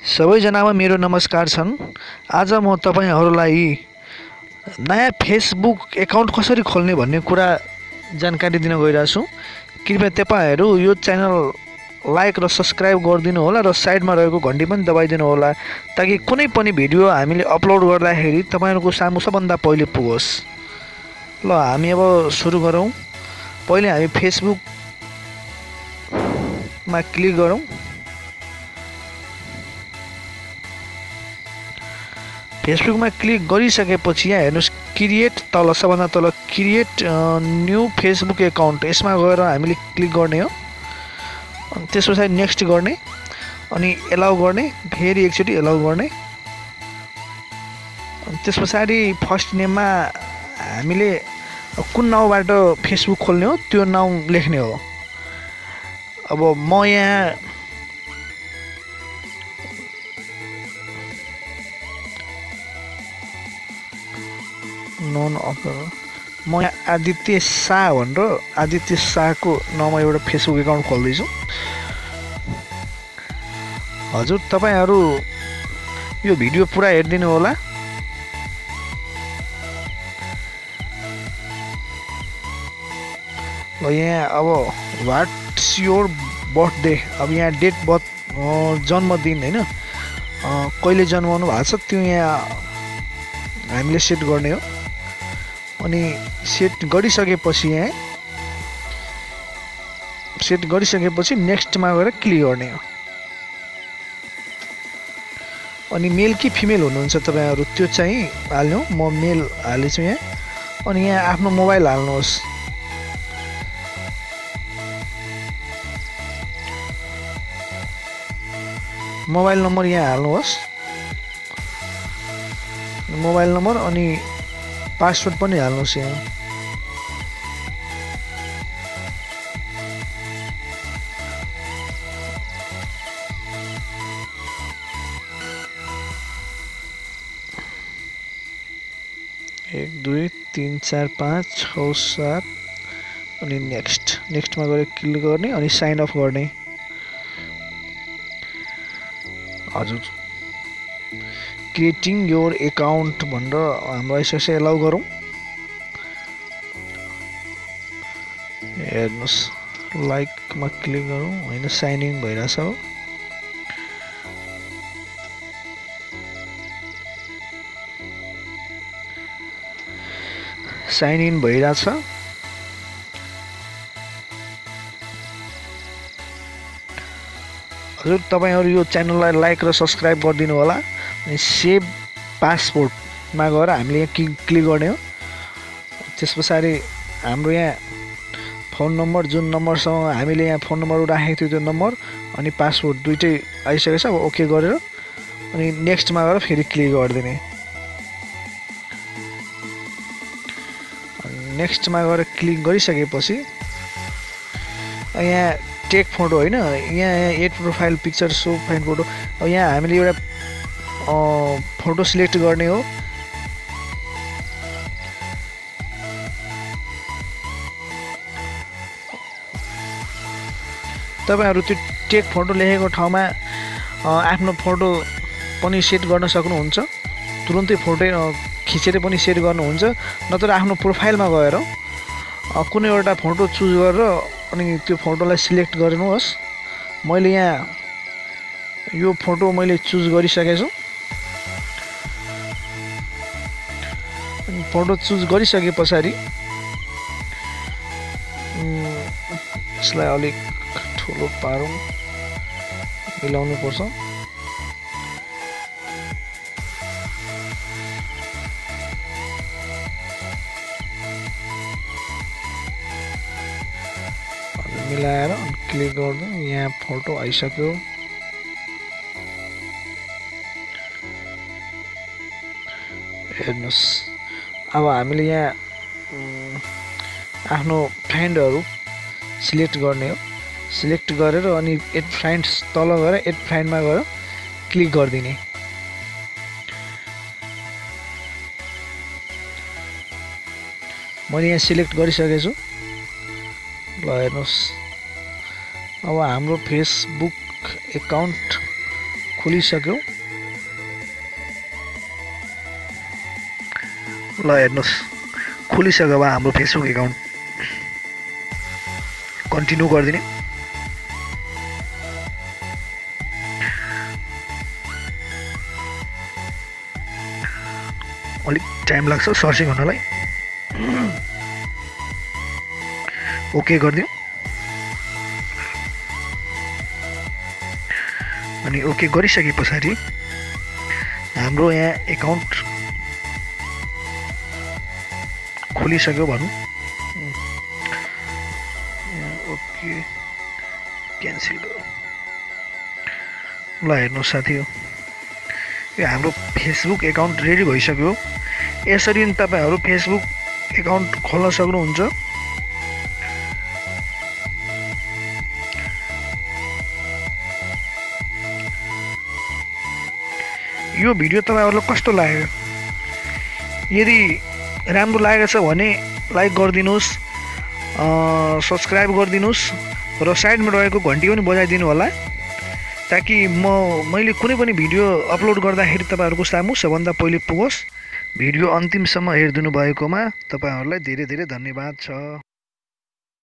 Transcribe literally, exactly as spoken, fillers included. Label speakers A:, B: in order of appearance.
A: सबैजनामा मेरो नमस्कार छन्। आज म तपाईहरुलाई नयाँ फेसबुक एकाउन्ट कसरी खोल्ने भन्ने कुरा जानकारी दिन गइरहेको छु। कृपया तपाईहरु यो च्यानल लाइक र सब्स्क्राइब गरिदिनु होला र साइडमा रहेको घण्टी पनि दबाइदिनु होला ताकि कुनै पनि भिडियो हामीले अपलोड गर्दाखेरि तपाईहरुको सामु सबभन्दा पहिले पुगोस्। ल हामी अब सुरु गरौँ। पहिले हामी फेसबुक मा क्लिक गरौँ। फेसबुक में क्लिक गरिसकेपछि यहाँ हेर्नुस् क्रिएट तल सबभन्दा तल क्रिएट न्यू फेसबुक एकाउन्ट यसमा गएर हामीले क्लिक गर्ने हो। अनि त्यसपछि नेक्स्ट गर्ने अनि एलाउ गर्ने फेरि एकचोटी एलाउ गर्ने। अनि त्यसपछि फर्स्ट नेममा हामीले कुन नाउँबाट फेसबुक खोल्ने हो त्यो नाउँ लेख्ने हो। अब म यहाँ नन अपर म आदित्य शाह भनेर आदित्य शाहको नाममा एउटा फेसबुक एकाउन्ट खोल्दैछु। हजुर तपाईहरु यो भिडियो पुरा हेर्दिनु होला। ल यहाँ अब व्हाट्स योर बर्थडे, अब यहाँ डेट बर्थ जन्मदिन हैन कहिले जन्मनु भएको छ त्यो यहाँ हामीले सेट गर्ने हो। अनि सेट गरिसकेपछि यहाँ सेट गरिसकेपछि नेक्स्ट मा गएर क्लिक गर्ने हो। अनि मेल कि फिमेल हुनुहुन्छ तपाईहरु त्यो चाहिँ हाल्नु। म मेल हालेछु यहाँ। अनि यहाँ आफ्नो मोबाइल हाल्नुहोस्। मोबाइल नम्बर यहाँ हाल्नुहोस्। मोबाइल नम्बर अनि पासवर्ड पनि हाल्नुहोस् यहाँ। एक दुई तीन चार पाँच छ सात अनि नेक्स्ट नेक्स्टमा गएर क्लिक गर्ने अनि साइन अफ गर्ने। हजुर क्रिएटिङ योर एकाउन्ट भनेर हाम्रो यसो एलाउ गरौँ। हेर्नुस् लाइकमा क्लिक गरौँ हैन साइन इन भइराछ हो। साइन इन भइराछ। हजुर तपाईहरु यो च्यानललाई लाइक र सब्स्क्राइब गरिदिनु होला। अनि सेभ पासपोर्टमा गएर हामीले यहाँ क्लिक गर्ने हो। त्यसपछि हाम्रो यहाँ फोन नम्बर जुन नम्बरसँग हामीले यहाँ फोन नम्बर राखेको थियो त्यो नम्बर अनि पासपोर्ट दुईटै आइसकेको छ। अब ओके गरेर अनि नेक्स्टमा गएर फेरि क्लिक गरिदिने। नेक्स्टमा गएर क्लिक गरिसकेपछि यहाँ टेक फोटो हैन यहाँ add profile picture so fine photo. अब यहाँ हामीले एउटा फोटो सिलेक्ट गर्ने हो। तपाईहरु त्यो टेक फोटो लेखेको ठाउँमा आफ्नो फोटो पनि सेट गर्न सक्नुहुन्छ। तुरुन्तै फोटो खिचेर पनि सेट गर्नुहुन्छ। नत्र आफ्नो प्रोफाइलमा गएर कुनै एउटा फोटो चुज गरेर अनि त्यो फोटोलाई सिलेक्ट गर्नुहोस्। मैले यहाँ यो फोटो मैले चुज गरिसकेको छु। अनि फोटो चुज गरिसकेपछि यसलाई अलिक ठुलो पारौँ मिलाउनु पर्छ। मिलाएर क्लिक गर्दा यहाँ फोटो आइसक्यो। हेर्नुस् अब हामीले यहाँ आफ्नो फ्रेन्डहरु सिलेक्ट गर्ने हो। सिलेक्ट गरेर अनि एड फ्रेन्ड्स तल गएर एड फ्रेन्डमा गएर क्लिक गरिदिने। मैले यहाँ सिलेक्ट गरिसकेको छु। ल हेर्नुस् अब हाम्रो फेसबुक एकाउन्ट खोलिसक्यो। ल हेर्नुहोस् खोलिसक्यो अब हाम्रो फेसबुक एकाउन्ट। कन्टिन्यू गरिदिने। अलिक टाइम लाग्छ सर्चिङ हुनलाई। ओके गरिदिउँ। अनि ओके गरिसके पछाडि हाम्रो यहाँ एकाउन्ट खोलिसक्यो भनौँ। ओके क्यान्सल गरौँ। ल हेर्नुहोस् साथी हो यो हाम्रो फेसबुक एकाउन्ट रेडी भइसक्यो। यसरी नै तपाईँहरू फेसबुक एकाउन्ट खोल्न सक्नुहुन्छ। यो भिडियो तपाईँहरूलाई कस्तो लाग्यो? यदि राम्रो लागेको छ भने लाइक गरिदिनुहोस्, सब्सक्राइब गरिदिनुहोस् र साइडमा रहेको घन्टी पनि बजाइदिनु होला ताकि म मैले कुनै पनि भिडियो अपलोड गर्दाखेरि तपाईँहरूको सामु सबभन्दा पहिले पुगोस्। भिडियो अन्तिमसम्म हेरिदिनु भएकोमा तपाईँहरूलाई धेरै धेरै धन्यवाद छ।